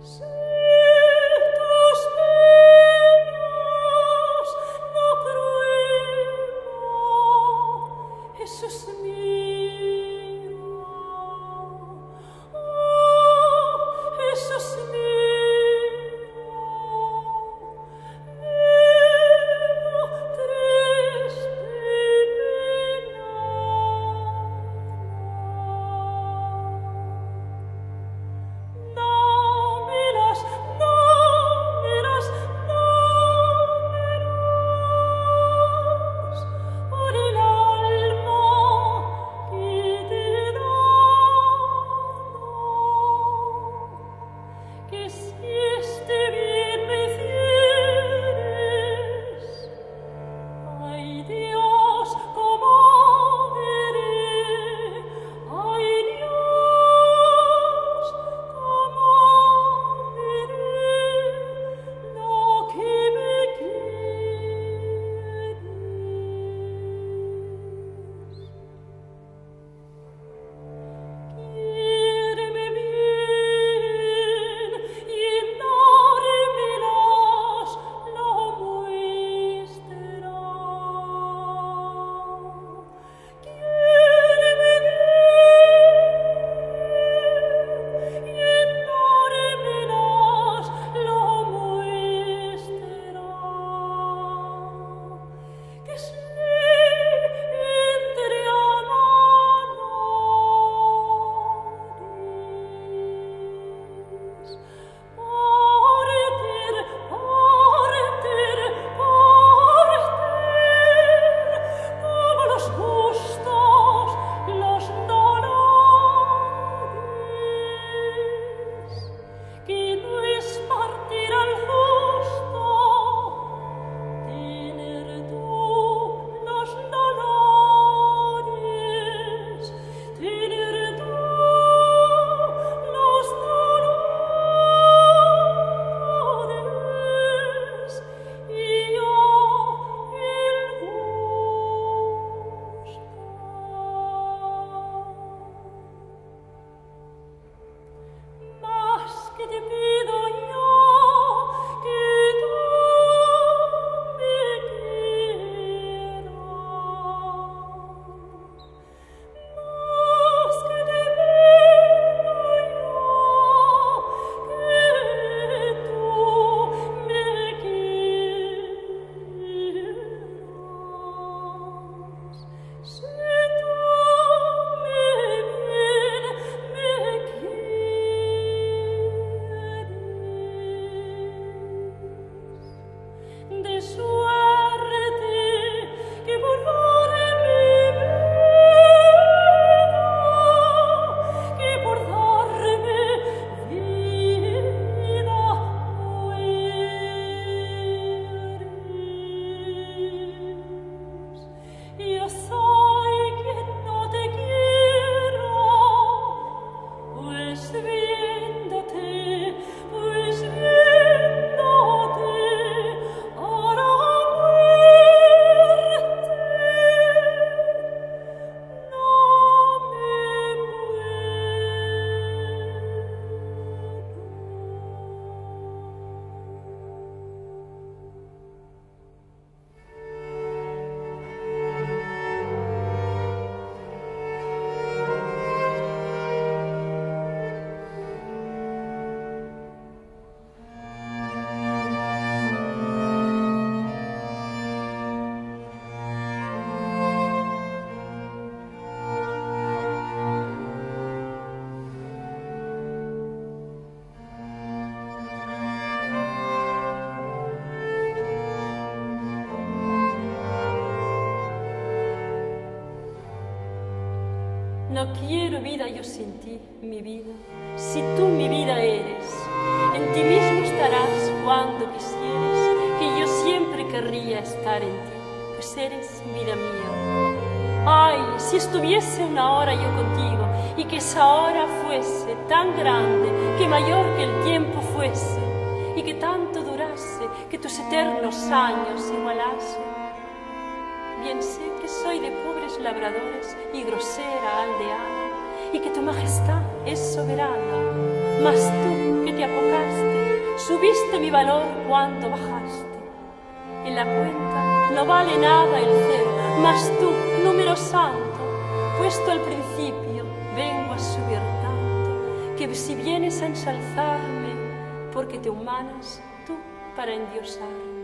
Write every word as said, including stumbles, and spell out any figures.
No quiero vida yo sin ti, mi vida, si tú mi vida eres. En ti mismo estarás cuando quisieres, que yo siempre querría estar en ti, pues eres vida mía. Ay, si estuviese una hora yo contigo, y que esa hora fuese tan grande, que mayor que el tiempo fuese, y que tanto durase, que tus eternos años igualase. Bien sé que soy de pobres labradores y grosera aldeana, y que tu majestad es soberana, mas tú, que te apocaste, subiste mi valor cuando bajaste. En la cuenta no vale nada el cero, mas tú, número santo, puesto al principio, vengo a subir tanto, que si vienes a ensalzarme, porque te humanas tú para endiosarme.